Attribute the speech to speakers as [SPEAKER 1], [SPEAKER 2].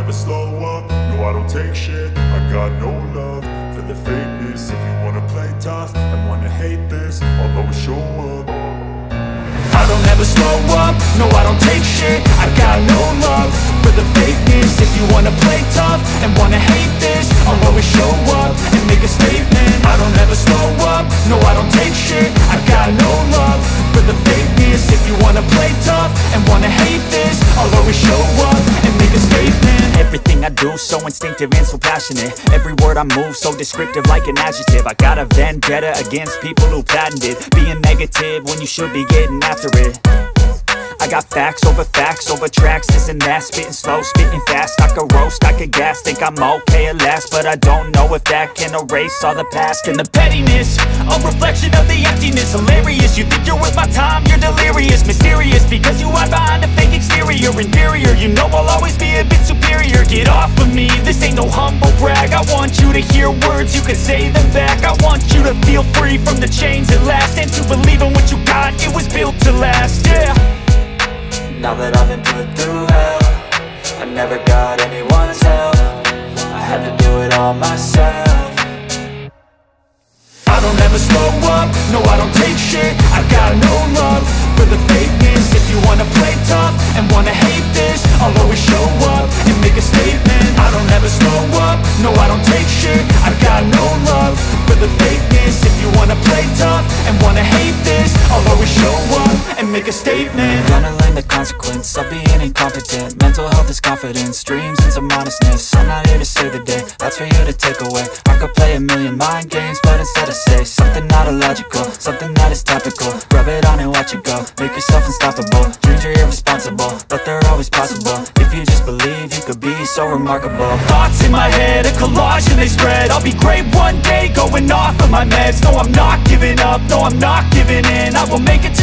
[SPEAKER 1] never slow up, no I don't take shit. I got no love for the fakeness. If you wanna play tough and wanna hate this, I'll always show up.
[SPEAKER 2] I don't ever slow up, no I don't take shit. I got no love for the fakeness. If you wanna play tough and wanna hate this, I'll always show up and make a statement. I don't ever slow up, no I don't take shit. I got no love for the fakeness. If you wanna play tough and wanna hate this, I'll always show up and make a statement. Everything I do so instinctive and so passionate. Every word I move so descriptive like an adjective. I got a vendetta against people who patented being negative when you should be getting after it. I got facts over tracks, this and that. Spitting slow, spitting fast. I could roast, I could gas. Think I'm okay at last, but I don't know if that can erase all the past. And the pettiness, a reflection of the emptiness. Hilarious, you think you're worth my time, you're delirious. Mysterious, because you hide behind a fake exterior. Inferior, you know I'll always be a bit superior. Get off of me, this ain't no humble brag. I want you to hear words, you can say them back. I want you to feel free from the chains at last, and to believe in what you got, it was built to last, yeah.
[SPEAKER 3] Now that I've been put through hell, I never got anyone's help. I had to do it all myself.
[SPEAKER 2] I don't ever slow up, no I don't take shit. I got no love for the fakeness. If you wanna play tough and wanna hate this, I'll always show up and make a statement. I don't ever slow up, no I don't take shit. I got no love for the fakeness. If you wanna play tough and wanna hate this, I'll always show up and make a statement.
[SPEAKER 3] Gonna learn the consequence of being incompetent. Mental health is confidence, dreams and some honestness. I'm not here to save the day, that's for you to take away. I could play a million mind games, but instead I say something not illogical, something that is topical. Rub it on and watch it go, make yourself unstoppable. Dreams are irresponsible, but they're always possible. If you just believe, you could be so remarkable.
[SPEAKER 2] Thoughts in my head, a collage and they spread. I'll be great one day, going off of my meds. No, I'm not giving up, no, I'm not giving in. I will make it to